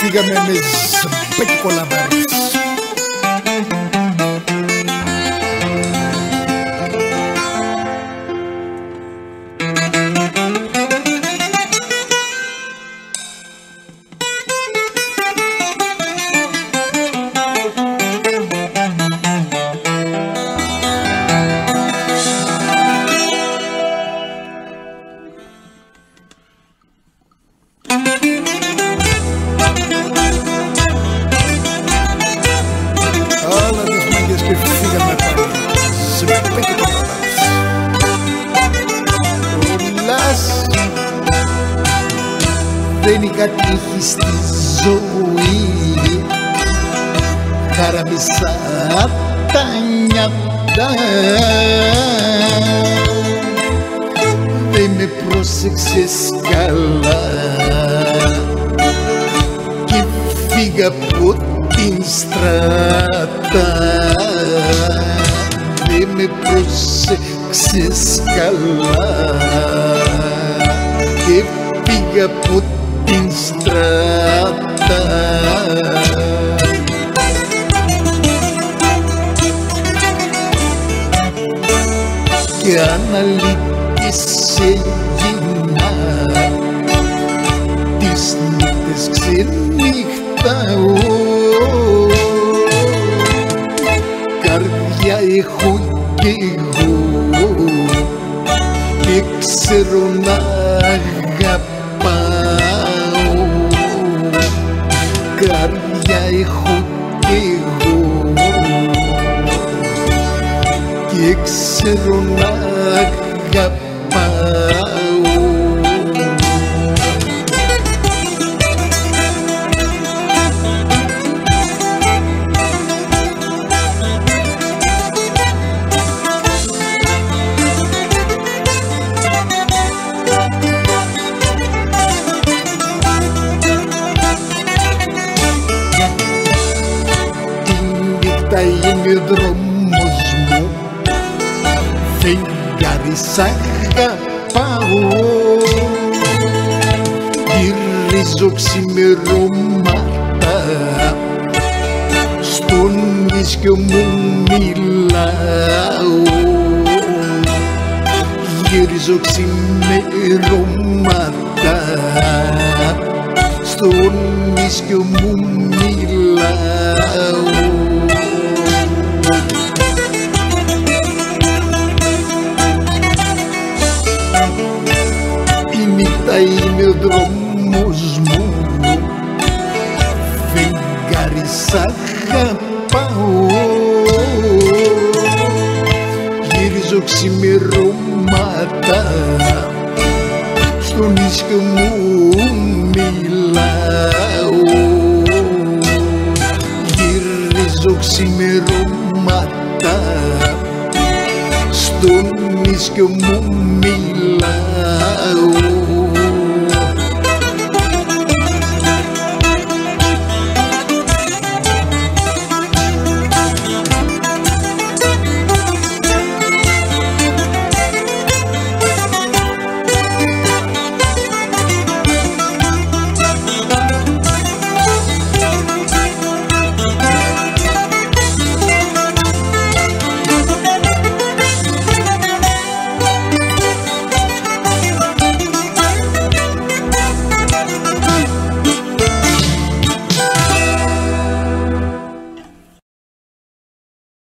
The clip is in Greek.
φύγαμε με σμπέκικο λαμπάρις. Και φύγαμε πάλι σμπέκικο λαμπάρις. Ο Λάς δεν είχα τύχει στη ζωή, χαραμίσα τα νιάτα. Δεν με πρόσεξες καλά και φύγα από την στράτα. Δεν με πρόσεξες καλά και φύγα από την στράτα. Και αναλύτης έγινα, τις νύχτες ξενύχταω. Καρδιά έχω κι εγώ και ξέρω να αγαπάω. Καρδιά έχω κι εγώ και ξέρω να αγαπάω. Είναι ο δρόμος μου, φεγγάρι σ' αγαπάω. Γυρίζω ξημερώματα, στον ίσιο μου μιλάω. Γυρίζω ξημερώματα, στον ίσιο μου μιλάω. Είναι ο δρόμος μου, φεγγάρι σ' αγαπάω. Γυρίζω ξημερώματα, στον ίσιο μου μιλάω. Γυρίζω ξημερώματα, στον ίσιο μου μιλάω.